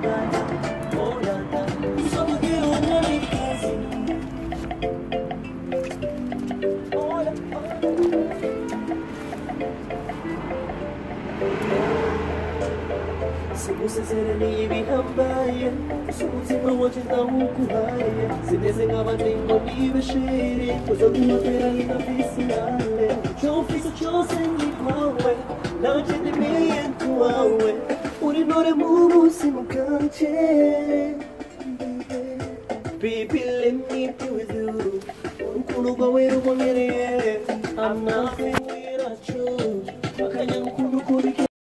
Sincerely bihambaye umutima wanje ndawuguhaye sineze nk'abanengo nibeshere kuza guhotera inafisinale icyo mfise cyose ni kwawe nanje ndemeye nkuwawe uri ntore mu buzima bwanje Baby